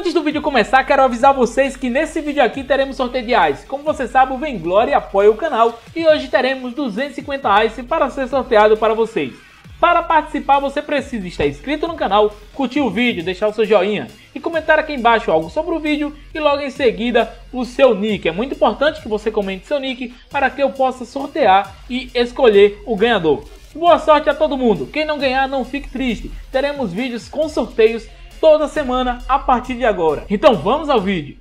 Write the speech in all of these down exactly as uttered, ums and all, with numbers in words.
Antes do vídeo começar, quero avisar vocês que nesse vídeo aqui teremos sorteio de Ice. Como você sabe, o Vemglória apoia o canal e hoje teremos duzentos e cinquenta Ice para ser sorteado para vocês. Para participar, você precisa estar inscrito no canal, curtir o vídeo, deixar o seu joinha e comentar aqui embaixo algo sobre o vídeo e logo em seguida o seu nick. É muito importante que você comente seu nick para que eu possa sortear e escolher o ganhador. Boa sorte a todo mundo. Quem não ganhar, não fique triste. Teremos vídeos com sorteios toda semana a partir de agora. Então vamos ao vídeo.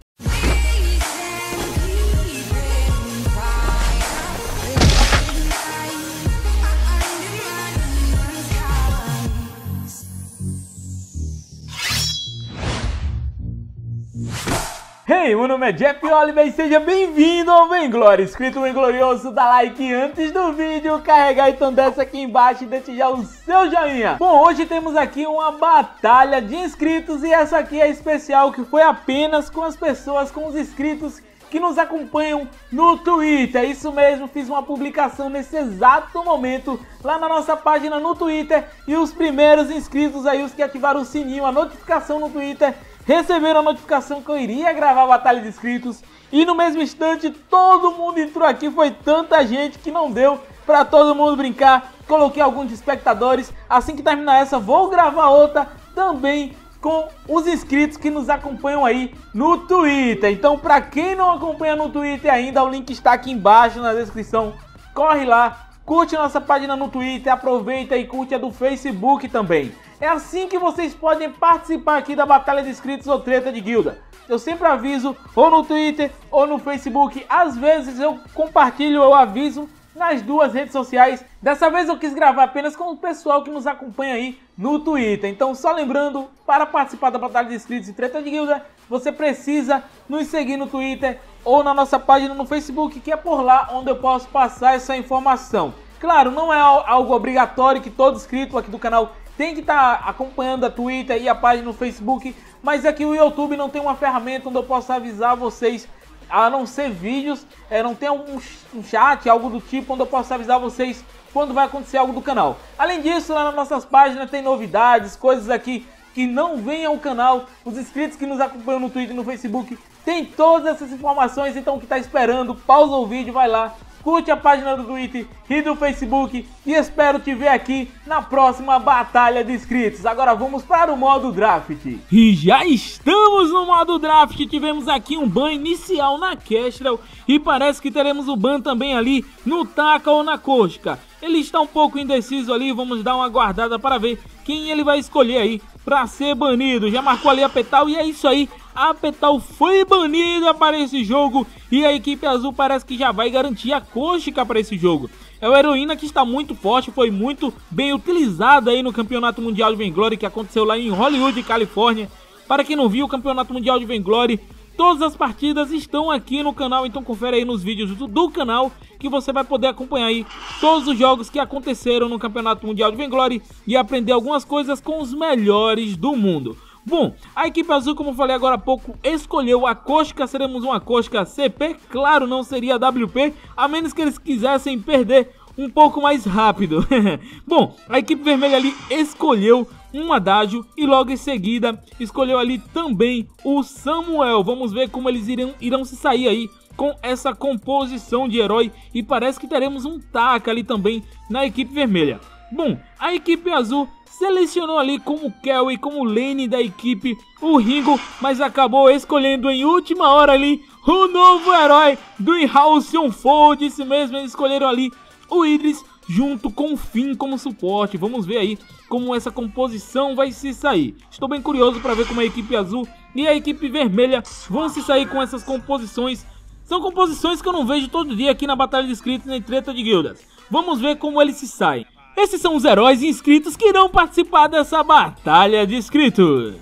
Hey, meu nome é Jeff Oliver e seja bem-vindo ao Vemglória. Inscrito bem glorioso, dá like antes do vídeo, carregar então desce aqui embaixo e deixe já o seu joinha. Bom, hoje temos aqui uma batalha de inscritos e essa aqui é especial, que foi apenas com as pessoas, com os inscritos que nos acompanham no Twitter. Isso mesmo, fiz uma publicação nesse exato momento lá na nossa página no Twitter e os primeiros inscritos aí, os que ativaram o sininho, a notificação no Twitter, receberam a notificação que eu iria gravar a batalha de inscritos e no mesmo instante todo mundo entrou aqui. Foi tanta gente que não deu pra todo mundo brincar. Coloquei alguns espectadores. Assim que terminar essa, vou gravar outra também com os inscritos que nos acompanham aí no Twitter. Então, pra quem não acompanha no Twitter ainda, o link está aqui embaixo na descrição. Corre lá, curte a nossa página no Twitter, aproveita e curte a do Facebook também. É assim que vocês podem participar aqui da batalha de inscritos ou treta de guilda. Eu sempre aviso ou no Twitter ou no Facebook. Às vezes eu compartilho, eu aviso nas duas redes sociais. Dessa vez eu quis gravar apenas com o pessoal que nos acompanha aí no Twitter. Então só lembrando, para participar da batalha de inscritos e treta de guilda, você precisa nos seguir no Twitter ou na nossa página no Facebook, que é por lá onde eu posso passar essa informação. Claro, não é algo obrigatório que todo inscrito aqui do canal tem que estar acompanhando a Twitter e a página no Facebook, mas aqui o YouTube não tem uma ferramenta onde eu possa avisar vocês, a não ser vídeos, é, não tem um, um chat, algo do tipo, onde eu possa avisar vocês quando vai acontecer algo do canal. Além disso, lá nas nossas páginas tem novidades, coisas aqui que não vêm ao canal. Os inscritos que nos acompanham no Twitter e no Facebook tem todas essas informações, então o que está esperando, pausa o vídeo, vai lá, curte a página do Twitter e do Facebook e espero te ver aqui na próxima batalha de inscritos. Agora vamos para o modo draft. E já estamos no modo draft. Tivemos aqui um ban inicial na Kestrel e parece que teremos o ban também ali no Taka ou na Koshka. Ele está um pouco indeciso ali, vamos dar uma aguardada para ver quem ele vai escolher aí para ser banido. Já marcou ali a Petal e é isso aí. A Petal foi banida para esse jogo e a equipe azul parece que já vai garantir a Koshka para esse jogo. É uma heroína que está muito forte, foi muito bem utilizada aí no Campeonato Mundial de Vemglória que aconteceu lá em Hollywood, Califórnia. Para quem não viu o Campeonato Mundial de Vemglória, todas as partidas estão aqui no canal, então confere aí nos vídeos do, do canal que você vai poder acompanhar aí todos os jogos que aconteceram no Campeonato Mundial de Vemglória e aprender algumas coisas com os melhores do mundo. Bom, a equipe azul, como eu falei agora há pouco, escolheu a Koshka. Seremos uma Koshka C P, claro, não seria W P, a menos que eles quisessem perder um pouco mais rápido. Bom, a equipe vermelha ali escolheu um Adágio e logo em seguida escolheu ali também o Samuel. Vamos ver como eles irão, irão se sair aí com essa composição de herói e parece que teremos um Taka ali também na equipe vermelha. Bom, a equipe azul selecionou ali como Kelly, como lane da equipe, o Ringo, mas acabou escolhendo em última hora ali o novo herói do Halcyon Fold. Isso mesmo, eles escolheram ali o Idris junto com o Finn como suporte. Vamos ver aí como essa composição vai se sair. Estou bem curioso para ver como a equipe azul e a equipe vermelha vão se sair com essas composições. São composições que eu não vejo todo dia aqui na batalha de inscritos nem treta de guildas. Vamos ver como eles se saem. Esses são os heróis inscritos que irão participar dessa batalha de inscritos.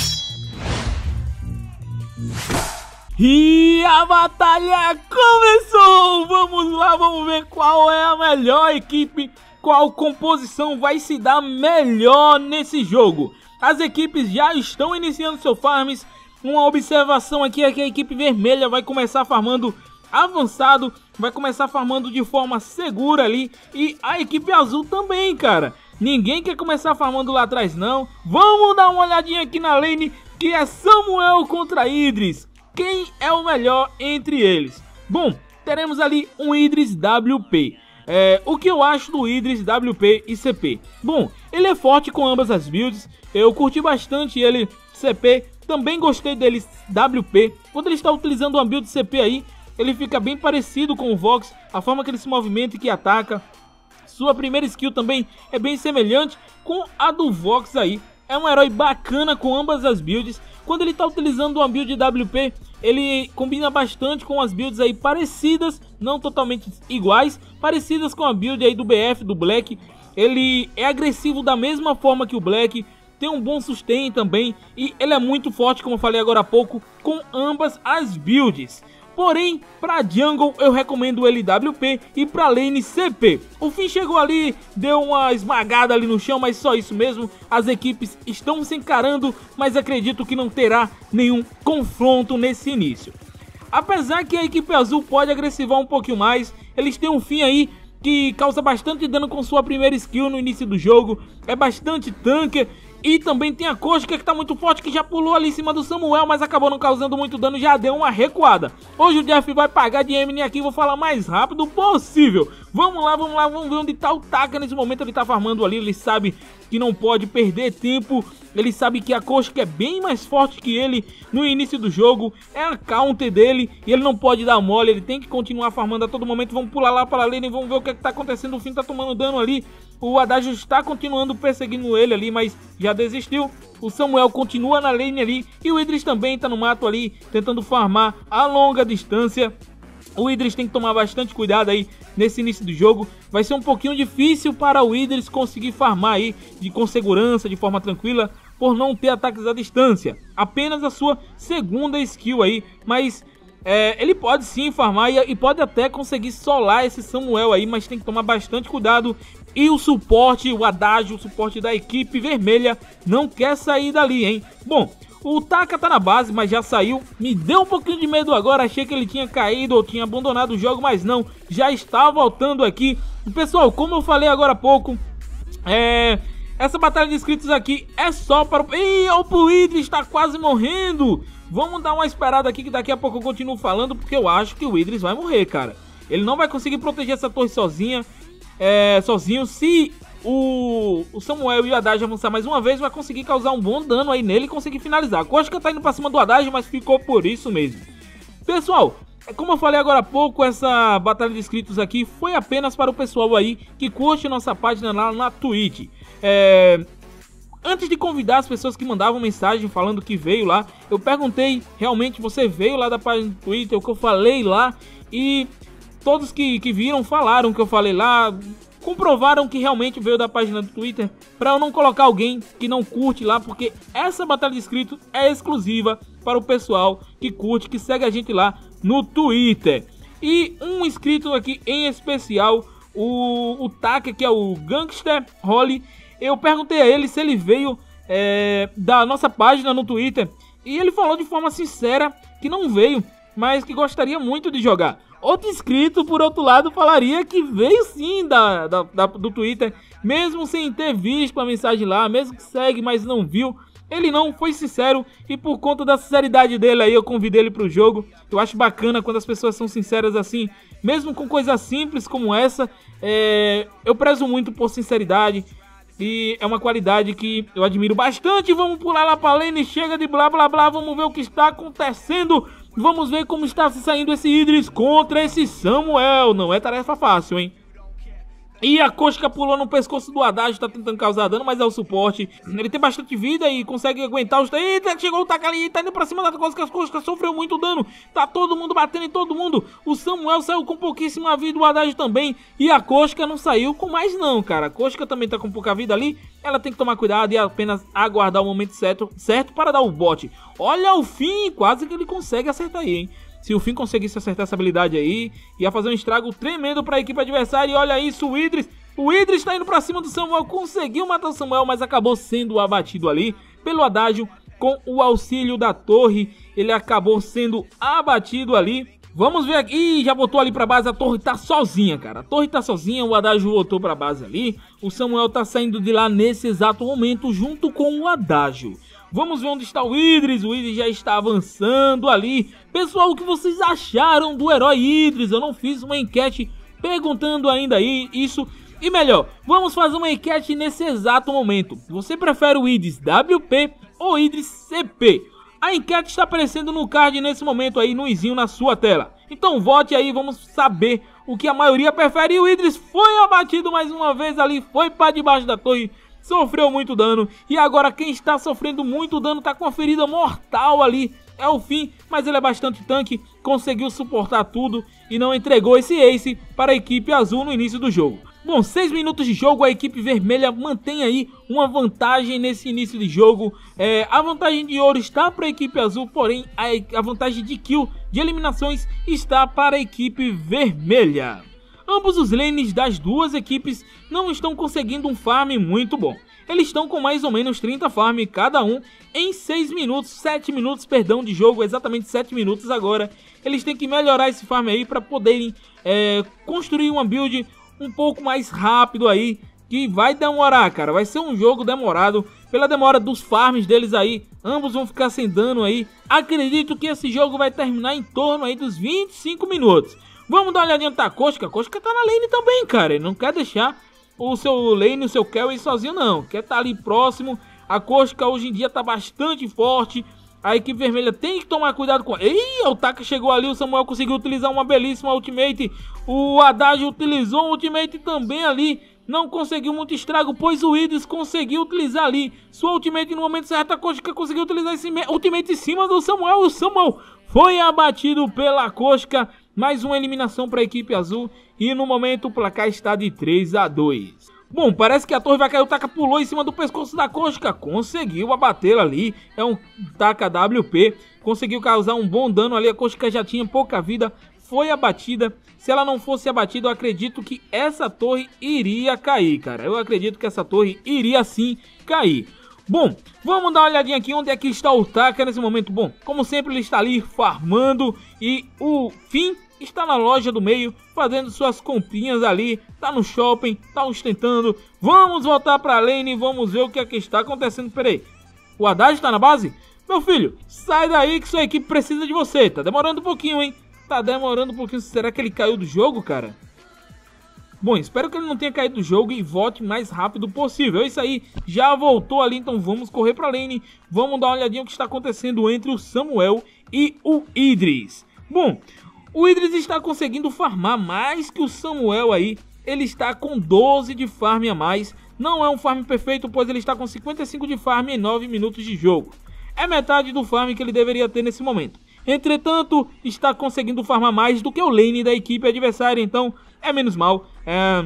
E a batalha começou! Vamos lá, vamos ver qual é a melhor equipe, qual composição vai se dar melhor nesse jogo. As equipes já estão iniciando seus farms. Uma observação aqui é que a equipe vermelha vai começar farmando avançado, vai começar farmando de forma segura ali, e a equipe azul também, cara. Ninguém quer começar farmando lá atrás não. Vamos dar uma olhadinha aqui na lane que é Samuel contra Idris. Quem é o melhor entre eles? Bom, teremos ali um Idris W P. É, o que eu acho do Idris W P e C P? Bom, ele é forte com ambas as builds, eu curti bastante ele C P, também gostei dele W P. Quando ele está utilizando uma build C P aí, ele fica bem parecido com o Vox, a forma que ele se movimenta e que ataca. Sua primeira skill também é bem semelhante com a do Vox aí. É um herói bacana com ambas as builds. Quando ele está utilizando uma build W P, ele combina bastante com as builds aí parecidas, não totalmente iguais, parecidas com a build aí do B F, do Black. Ele é agressivo da mesma forma que o Black, tem um bom sustain também e ele é muito forte, como eu falei agora há pouco, com ambas as builds. Porém, para jungle eu recomendo ele W P e para lane C P. O Finn chegou ali, deu uma esmagada ali no chão, mas só isso mesmo. As equipes estão se encarando, mas acredito que não terá nenhum confronto nesse início. Apesar que a equipe azul pode agressivar um pouquinho mais, eles têm um Finn aí que causa bastante dano com sua primeira skill no início do jogo, é bastante tanque. E também tem a Koshka que tá muito forte, que já pulou ali em cima do Samuel, mas acabou não causando muito dano, já deu uma recuada. Hoje o Jeff vai pagar de Eminem aqui, vou falar mais rápido possível. Vamos lá, vamos lá, vamos ver onde tá o Taka nesse momento. Ele tá farmando ali, ele sabe que não pode perder tempo. Ele sabe que a Koshka é bem mais forte que ele no início do jogo, é a counter dele e ele não pode dar mole, ele tem que continuar farmando a todo momento. Vamos pular lá para a lane e vamos ver o que, é que tá acontecendo. O Finn tá tomando dano ali, o Adágio está continuando perseguindo ele ali, mas já desistiu. O Samuel continua na lane ali e o Idris também tá no mato ali, tentando farmar a longa distância. O Idris tem que tomar bastante cuidado aí nesse início do jogo. Vai ser um pouquinho difícil para o Idris conseguir farmar aí de, com segurança, de forma tranquila, por não ter ataques à distância. Apenas a sua segunda skill aí, mas é, ele pode sim farmar e, e pode até conseguir solar esse Samuel aí, mas tem que tomar bastante cuidado. E o suporte, o Adágio, o suporte da equipe vermelha não quer sair dali, hein? Bom, o Taka tá na base, mas já saiu. Me deu um pouquinho de medo agora, achei que ele tinha caído ou tinha abandonado o jogo, mas não, já está voltando aqui. E, pessoal, como eu falei agora há pouco, é... essa batalha de inscritos aqui é só para o... Ih, o Idris está quase morrendo. Vamos dar uma esperada aqui que daqui a pouco eu continuo falando, porque eu acho que o Idris vai morrer, cara. Ele não vai conseguir proteger essa torre sozinha, é, sozinho. Se o, o Samuel e o Adágio avançar mais uma vez, vai conseguir causar um bom dano aí nele e conseguir finalizar. A Koshka tá indo pra cima do Adágio, mas ficou por isso mesmo. Pessoal, como eu falei agora há pouco, essa batalha de inscritos aqui foi apenas para o pessoal aí que curte nossa página lá na Twitch. É... Antes de convidar as pessoas que mandavam mensagem falando que veio lá, eu perguntei, realmente você veio lá da página do Twitter, o que eu falei lá, e todos que, que viram falaram que eu falei lá, comprovaram que realmente veio da página do Twitter, para eu não colocar alguém que não curte lá, porque essa batalha de inscritos é exclusiva para o pessoal que curte, que segue a gente lá no Twitter. E um inscrito aqui em especial, o, o Taka, que é o Gangster Holly. Eu perguntei a ele se ele veio é, da nossa página no Twitter e ele falou de forma sincera que não veio, mas que gostaria muito de jogar. Outro inscrito, por outro lado, falaria que veio sim da, da, da, do Twitter, mesmo sem ter visto a mensagem lá, mesmo que segue, mas não viu. Ele não foi sincero e por conta da sinceridade dele aí eu convidei ele pro jogo. Eu acho bacana quando as pessoas são sinceras assim, mesmo com coisas simples como essa. É, eu prezo muito por sinceridade. E é uma qualidade que eu admiro bastante. Vamos pular lá pra lane, chega de blá blá blá. Vamos ver o que está acontecendo. Vamos ver como está se saindo esse Idris contra esse Samuel. Não é tarefa fácil, hein? E a Koshka pulou no pescoço do Adágio, tá tentando causar dano, mas é o suporte. Ele tem bastante vida e consegue aguentar os... Eita, chegou o Taka ali, tá indo pra cima da Koshka, a Koshka sofreu muito dano. Tá todo mundo batendo em todo mundo. O Samuel saiu com pouquíssima vida, o Adágio também. E a Koshka não saiu com mais não, cara. A Koshka também tá com pouca vida ali. Ela tem que tomar cuidado e apenas aguardar o momento certo, certo para dar o bote. Olha o Finn, quase que ele consegue acertar aí, hein? Se o Finn conseguisse acertar essa habilidade aí, ia fazer um estrago tremendo para a equipe adversária. E olha isso, o Idris. O Idris está indo para cima do Samuel. Conseguiu matar o Samuel, mas acabou sendo abatido ali pelo Adágio. Com o auxílio da torre, ele acabou sendo abatido ali. Vamos ver aqui. Ih, já voltou ali para base. A torre tá sozinha, cara. A torre tá sozinha. O Adágio voltou para base ali. O Samuel tá saindo de lá nesse exato momento junto com o Adágio. Vamos ver onde está o Idris. O Idris já está avançando ali. Pessoal, o que vocês acharam do herói Idris? Eu não fiz uma enquete perguntando ainda aí isso. E melhor, vamos fazer uma enquete nesse exato momento. Você prefere o Idris W P ou Idris C P? A enquete está aparecendo no card nesse momento aí, no izinho na sua tela. Então vote aí, vamos saber o que a maioria prefere. E o Idris foi abatido mais uma vez ali, foi para debaixo da torre. Sofreu muito dano, e agora quem está sofrendo muito dano está com uma ferida mortal ali. É o fim, mas ele é bastante tanque, conseguiu suportar tudo e não entregou esse ace para a equipe azul no início do jogo. Bom, seis minutos de jogo, a equipe vermelha mantém aí uma vantagem nesse início de jogo. É, a vantagem de ouro está para a equipe azul, porém a, a vantagem de kill, de eliminações, está para a equipe vermelha. Ambos os lanes das duas equipes não estão conseguindo um farm muito bom. Eles estão com mais ou menos trinta farm cada um em seis minutos, sete minutos, perdão, de jogo, exatamente sete minutos agora. Eles têm que melhorar esse farm aí para poderem é, construir uma build um pouco mais rápido aí, que vai demorar, cara. Vai ser um jogo demorado, pela demora dos farms deles aí, ambos vão ficar sem dano aí. Acredito que esse jogo vai terminar em torno aí dos vinte e cinco minutos. Vamos dar uma olhadinha na Koshka. A Koshka tá na lane também, cara. Ele não quer deixar o seu lane, o seu carry sozinho, não. Quer estar tá ali próximo. A Koshka hoje em dia tá bastante forte. A equipe vermelha tem que tomar cuidado com... Ih, o Taka chegou ali. O Samuel conseguiu utilizar uma belíssima ultimate. O Haddad utilizou um ultimate também ali. Não conseguiu muito estrago, pois o Idris conseguiu utilizar ali sua ultimate no momento certo. A Koshka conseguiu utilizar esse ultimate em cima do Samuel. O Samuel foi abatido pela Koshka. Mais uma eliminação para a equipe azul. E no momento o placar está de três a dois. Bom, parece que a torre vai cair. O Taka pulou em cima do pescoço da Koshka. Conseguiu abatê-la ali. É um Taka W P. Conseguiu causar um bom dano ali. A Koshka já tinha pouca vida. Foi abatida. Se ela não fosse abatida, eu acredito que essa torre iria cair, cara. Eu acredito que essa torre iria sim cair. Bom, vamos dar uma olhadinha aqui onde é que está o Taka nesse momento. Bom, como sempre ele está ali farmando e o Finn está na loja do meio fazendo suas comprinhas ali, tá no shopping, tá ostentando. Vamos voltar pra lane e vamos ver o que é que está acontecendo. Peraí, o Haddad está na base? Meu filho, sai daí que sua equipe precisa de você. Tá demorando um pouquinho, hein? Tá demorando um pouquinho. Será que ele caiu do jogo, cara? Bom, espero que ele não tenha caído do jogo e volte o mais rápido possível. É isso aí, já voltou ali, então vamos correr pra lane. Vamos dar uma olhadinha no que está acontecendo entre o Samuel e o Idris. Bom, o Idris está conseguindo farmar mais que o Samuel aí. Ele está com doze de farm a mais. Não é um farm perfeito, pois ele está com cinquenta e cinco de farm em nove minutos de jogo. É metade do farm que ele deveria ter nesse momento. Entretanto, está conseguindo farmar mais do que o lane da equipe adversária, então é menos mal. É...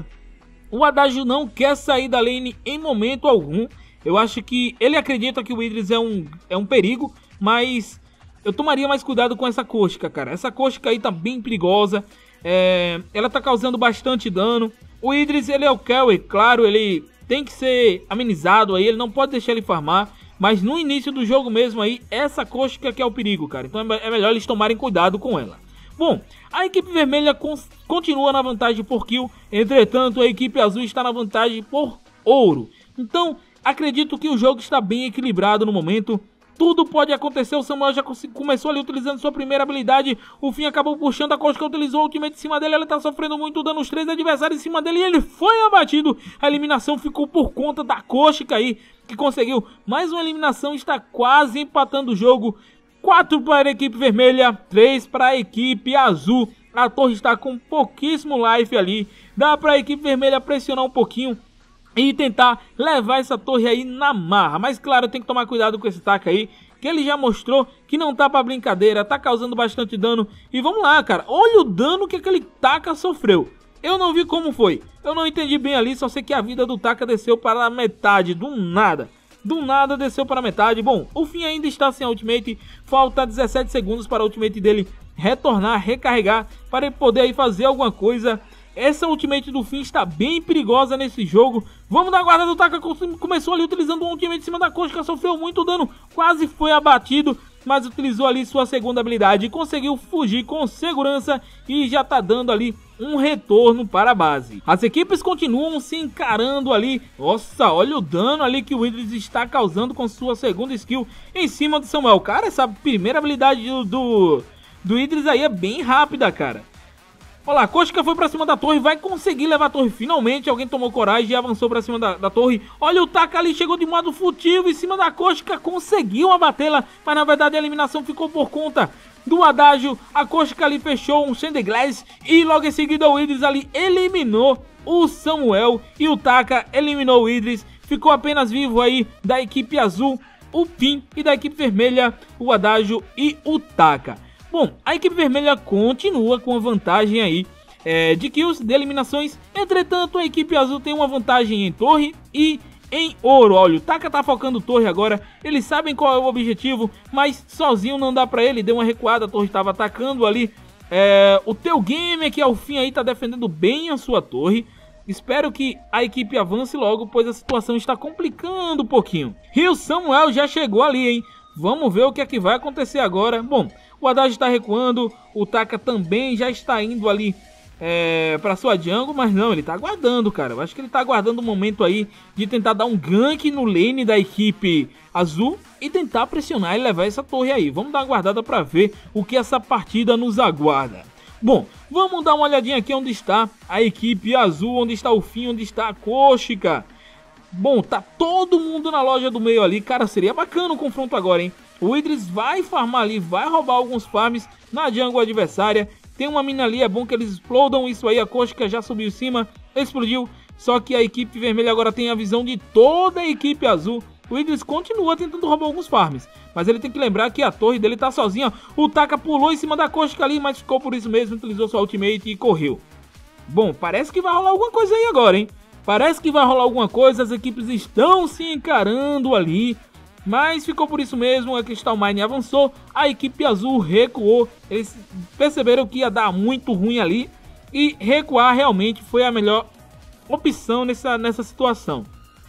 O Haddad não quer sair da lane em momento algum. Eu acho que ele acredita que o Idris é um, é um perigo, mas eu tomaria mais cuidado com essa Koshka, cara. Essa Koshka aí tá bem perigosa. É... Ela tá causando bastante dano. O Idris, ele é o carry, claro, ele tem que ser amenizado aí, ele não pode deixar ele farmar. Mas no início do jogo mesmo aí, essa Koshka que é o perigo, cara. Então é melhor eles tomarem cuidado com ela. Bom, a equipe vermelha continua na vantagem por kill. Entretanto, a equipe azul está na vantagem por ouro. Então, acredito que o jogo está bem equilibrado no momento. Tudo pode acontecer. O Samuel já começou ali utilizando sua primeira habilidade. O Finn acabou puxando. A Koshka utilizou o ultimate em cima dele. Ela está sofrendo muito dano. Os três adversários em cima dele. E ele foi abatido. A eliminação ficou por conta da Koshka aí, que conseguiu mais uma eliminação. Está quase empatando o jogo. quatro para a equipe vermelha, três para a equipe azul. A torre está com pouquíssimo life ali. Dá para a equipe vermelha pressionar um pouquinho e tentar levar essa torre aí na marra. Mas claro, tem que tomar cuidado com esse Taka aí, que ele já mostrou que não tá pra brincadeira, tá causando bastante dano. E vamos lá, cara, olha o dano que aquele Taka sofreu. Eu não vi como foi, eu não entendi bem ali, só sei que a vida do Taka desceu para a metade, do nada. Do nada desceu para a metade. Bom, o Finn ainda está sem a ultimate, falta dezessete segundos para a ultimate dele retornar, recarregar, para ele poder aí fazer alguma coisa. Essa ultimate do Finn está bem perigosa nesse jogo. Vamos dar guarda do Taka. Começou ali utilizando um ultimate em cima da Koshka. Sofreu muito dano. Quase foi abatido. Mas utilizou ali sua segunda habilidade. E conseguiu fugir com segurança. E já tá dando ali um retorno para a base. As equipes continuam se encarando ali. Nossa, olha o dano ali que o Idris está causando com sua segunda skill em cima do Samuel. Cara, essa primeira habilidade do, do, do Idris aí é bem rápida, cara. Olha lá, Koshka foi pra cima da torre, vai conseguir levar a torre finalmente. Alguém tomou coragem e avançou pra cima da, da torre. Olha o Taka ali, chegou de modo furtivo em cima da Koshka, conseguiu abatê-la, mas na verdade a eliminação ficou por conta do Adágio. A Koshka ali fechou um Shandeglass e logo em seguida o Idris ali eliminou o Samuel e o Taka eliminou o Idris. Ficou apenas vivo aí da equipe azul o Pin e da equipe vermelha o Adágio e o Taka. Bom, a equipe vermelha continua com a vantagem aí é, de kills, de eliminações. Entretanto, a equipe azul tem uma vantagem em torre e em ouro. Olha, o Taka tá focando torre agora. Eles sabem qual é o objetivo, mas sozinho não dá pra ele. Deu uma recuada, a torre estava atacando ali. É, o Teu Game aqui ao fim aí tá defendendo bem a sua torre. Espero que a equipe avance logo, pois a situação está complicando um pouquinho. E o Samuel já chegou ali, hein? Vamos ver o que é que vai acontecer agora. Bom, o Haddad está recuando, o Taka também já está indo ali é, para sua jungle, mas não, ele está aguardando, cara. Eu acho que ele está aguardando o momento aí de tentar dar um gank no lane da equipe azul e tentar pressionar e levar essa torre aí. Vamos dar uma guardada para ver o que essa partida nos aguarda. Bom, vamos dar uma olhadinha aqui onde está a equipe azul, onde está o Finn, onde está a Koshka. Bom, tá todo mundo na loja do meio ali. Cara, seria bacana o confronto agora, hein? O Idris vai farmar ali, vai roubar alguns farms na jungle adversária. Tem uma mina ali, é bom que eles explodam isso aí. A Koshka já subiu em cima, explodiu. Só que a equipe vermelha agora tem a visão de toda a equipe azul. O Idris continua tentando roubar alguns farms, mas ele tem que lembrar que a torre dele tá sozinha. O Taka pulou em cima da Koshka ali, mas ficou por isso mesmo, utilizou sua ultimate e correu. Bom, parece que vai rolar alguma coisa aí agora, hein? Parece que vai rolar alguma coisa, as equipes estão se encarando ali, mas ficou por isso mesmo. A Crystal Mine avançou, a equipe azul recuou, eles perceberam que ia dar muito ruim ali e recuar realmente foi a melhor opção nessa, nessa situação.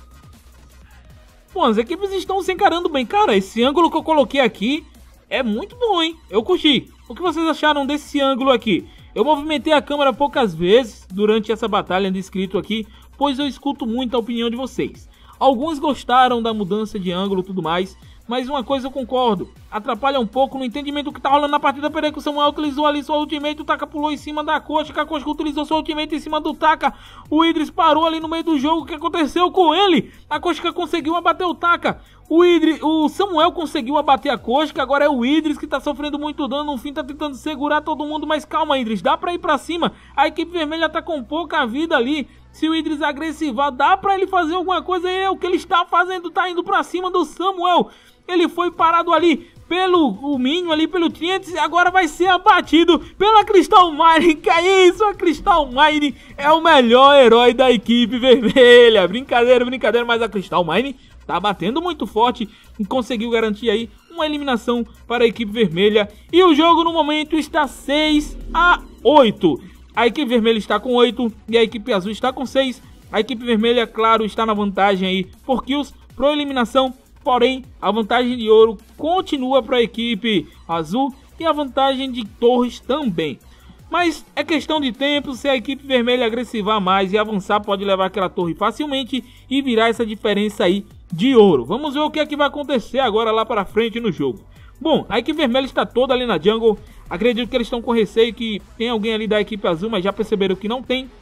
Bom, as equipes estão se encarando bem. Cara, esse ângulo que eu coloquei aqui é muito bom, hein? Eu curti. O que vocês acharam desse ângulo aqui? Eu movimentei a câmera poucas vezes durante essa batalha de inscrito aqui, pois eu escuto muito a opinião de vocês. Alguns gostaram da mudança de ângulo e tudo mais, mas uma coisa eu concordo, atrapalha um pouco no entendimento do que tá rolando na partida. Peraí que o Samuel utilizou ali sua ultimate, o Taka pulou em cima da Koshka, a Koshka utilizou sua ultimate em cima do Taka, o Idris parou ali no meio do jogo. O que aconteceu com ele? A Koshka conseguiu abater o Taka, o, Idris, o Samuel conseguiu abater a Koshka, agora é o Idris que tá sofrendo muito dano. No fim tá tentando segurar todo mundo, mas calma, Idris, dá pra ir pra cima, a equipe vermelha tá com pouca vida ali. Se o Idris agressivar, dá pra ele fazer alguma coisa. É o que ele está fazendo, tá indo pra cima do Samuel. Ele foi parado ali pelo o Minion, ali pelo Trient, e agora vai ser abatido pela Crystal Mine. Que é isso? A Crystal Mine é o melhor herói da equipe vermelha. Brincadeira, brincadeira, mas a Crystal Mine tá batendo muito forte e conseguiu garantir aí uma eliminação para a equipe vermelha. E o jogo no momento está seis a oito. A equipe vermelha está com oito e a equipe azul está com seis. A equipe vermelha, claro, está na vantagem aí por kills, por eliminação. Porém, a vantagem de ouro continua para a equipe azul e a vantagem de torres também. Mas é questão de tempo. Se a equipe vermelha agressivar mais e avançar, pode levar aquela torre facilmente e virar essa diferença aí de ouro. Vamos ver o que é que vai acontecer agora lá para frente no jogo. Bom, a equipe vermelha está toda ali na jungle. Acredito que eles estão com receio que tem alguém ali da equipe azul, mas já perceberam que não tem.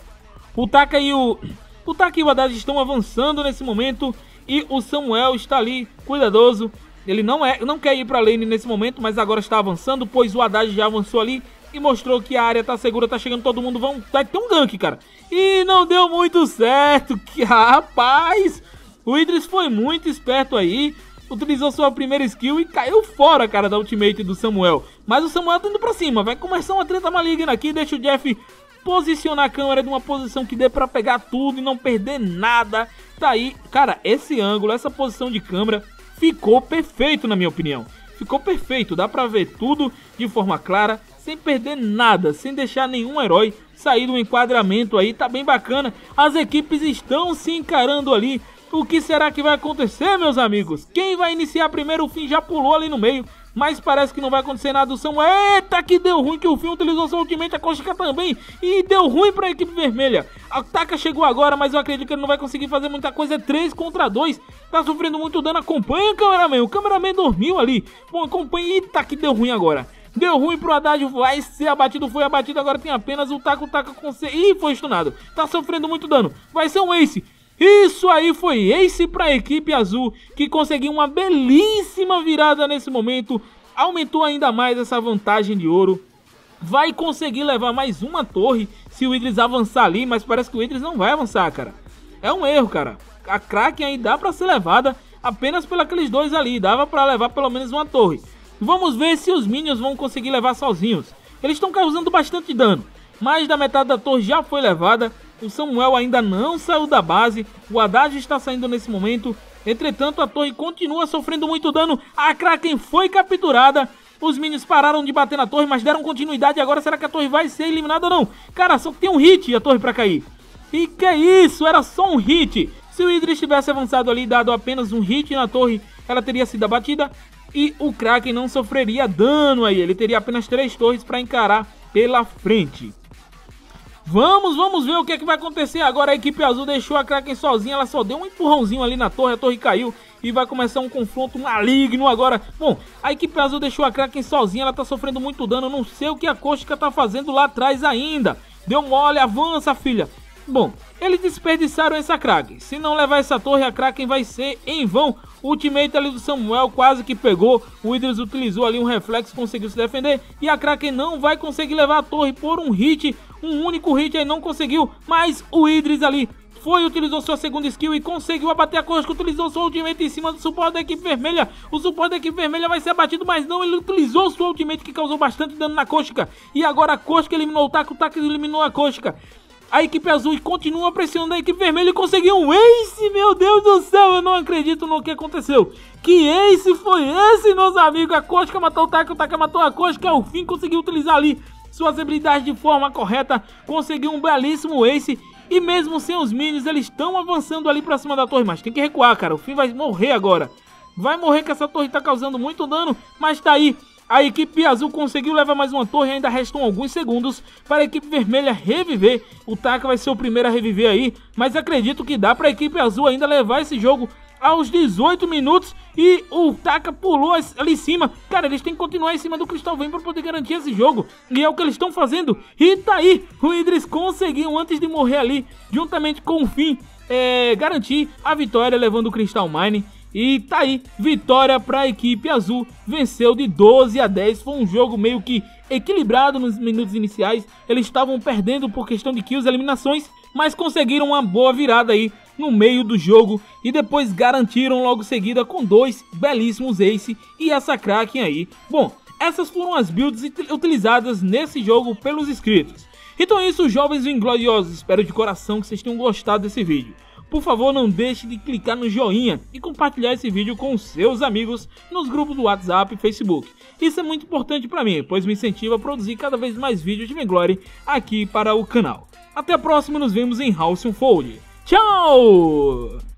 O Taka e o... O Taka e o Haddad estão avançando nesse momento. E o Samuel está ali, cuidadoso. Ele não, é, não quer ir para a lane nesse momento, mas agora está avançando, pois o Haddad já avançou ali e mostrou que a área está segura, está chegando todo mundo. Vão, vai ter um gank, cara. E não deu muito certo. Que, rapaz, o Idris foi muito esperto aí. Utilizou sua primeira skill e caiu fora, cara, da ultimate do Samuel. Mas o Samuel tá indo pra cima. Vai começar uma treta maligna aqui. Deixa o Jeff posicionar a câmera de uma posição que dê pra pegar tudo e não perder nada. Tá aí, cara, esse ângulo, essa posição de câmera ficou perfeito, na minha opinião. Ficou perfeito, dá pra ver tudo de forma clara, sem perder nada, sem deixar nenhum herói sair do enquadramento aí. Tá bem bacana. As equipes estão se encarando ali. O que será que vai acontecer, meus amigos? Quem vai iniciar primeiro? O Finn já pulou ali no meio. mas parece que não vai acontecer nada. O Samuel, eita, que deu ruim, que o Finn utilizou seu ultimate, a Koshika também, e deu ruim pra equipe vermelha. A Taka chegou agora, mas eu acredito que ele não vai conseguir fazer muita coisa, é três contra dois, tá sofrendo muito dano. Acompanha o cameraman, o cameraman dormiu ali. Bom, acompanha, eita, que deu ruim agora. Deu ruim pro Haddad, vai ser abatido, foi abatido, agora tem apenas o Taka, o Taka consegue... Ih, foi stunado, tá sofrendo muito dano, vai ser um ace. Isso aí foi ace para a equipe azul, que conseguiu uma belíssima virada nesse momento, aumentou ainda mais essa vantagem de ouro. Vai conseguir levar mais uma torre se o Idris avançar ali, mas parece que o Idris não vai avançar, cara. É um erro, cara. A Kraken aí dá para ser levada apenas por aqueles dois ali, dava para levar pelo menos uma torre. Vamos ver se os minions vão conseguir levar sozinhos. Eles estão causando bastante dano. Mais da metade da torre já foi levada. O Samuel ainda não saiu da base. O Haddad está saindo nesse momento. Entretanto, a torre continua sofrendo muito dano. A Kraken foi capturada. Os minions pararam de bater na torre, mas deram continuidade. Agora será que a torre vai ser eliminada ou não? Cara, só tem um hit e a torre para cair. E que é isso? Era só um hit. Se o Idris tivesse avançado ali e dado apenas um hit na torre, ela teria sido abatida. E o Kraken não sofreria dano aí. Ele teria apenas três torres para encarar pela frente. Vamos, vamos ver o que é que vai acontecer agora. A equipe azul deixou a Kraken sozinha. Ela só deu um empurrãozinho ali na torre. A torre caiu e vai começar um confronto maligno agora. Bom, a equipe azul deixou a Kraken sozinha. Ela tá sofrendo muito dano. Eu não sei o que a Koshika tá fazendo lá atrás ainda. Deu mole, avança, filha. Bom, eles desperdiçaram essa Kraken. Se não levar essa torre, a Kraken vai ser em vão. O ultimate ali do Samuel quase que pegou. O Idris utilizou ali um reflexo, conseguiu se defender. E a Kraken não vai conseguir levar a torre por um hit. Um único hit aí não conseguiu. Mas o Idris ali foi, utilizou sua segunda skill e conseguiu abater a Koshika. Utilizou sua ultimate em cima do suporte da equipe vermelha. O suporte da equipe vermelha vai ser abatido, mas não. Ele utilizou sua ultimate que causou bastante dano na Koshika. E agora a Koshika eliminou o Taka. O Taka eliminou a Koshika. A equipe azul continua pressionando a equipe vermelha e conseguiu um ace, meu Deus do céu, eu não acredito no que aconteceu. Que ace foi esse, meus amigos? A Koshika matou o Taka, o Taka matou a Koshika, ao fim conseguiu utilizar ali suas habilidades de forma correta, conseguiu um belíssimo ace. E mesmo sem os minions, eles estão avançando ali pra cima da torre, mas tem que recuar, cara, o Finn vai morrer agora. Vai morrer que essa torre tá causando muito dano, mas tá aí. A equipe azul conseguiu levar mais uma torre, ainda restam alguns segundos para a equipe vermelha reviver. O Taka vai ser o primeiro a reviver aí, mas acredito que dá para a equipe azul ainda levar esse jogo aos dezoito minutos. E o Taka pulou ali em cima. Cara, eles têm que continuar em cima do Crystal Vayne para poder garantir esse jogo. E é o que eles estão fazendo. E tá aí, o Idris conseguiu antes de morrer ali, juntamente com o Finn, é, garantir a vitória levando o Crystal Mine. E tá aí, vitória para a equipe azul, venceu de doze a dez, foi um jogo meio que equilibrado nos minutos iniciais, eles estavam perdendo por questão de kills, eliminações, mas conseguiram uma boa virada aí no meio do jogo e depois garantiram logo seguida com dois belíssimos ace e essa Kraken aí. Bom, essas foram as builds utilizadas nesse jogo pelos inscritos. Então é isso, jovens ingloriosos, espero de coração que vocês tenham gostado desse vídeo. Por favor, não deixe de clicar no joinha e compartilhar esse vídeo com seus amigos nos grupos do WhatsApp e Facebook. Isso é muito importante para mim, pois me incentiva a produzir cada vez mais vídeos de Vainglory aqui para o canal. Até a próxima, nos vemos em House Unfold. Tchau!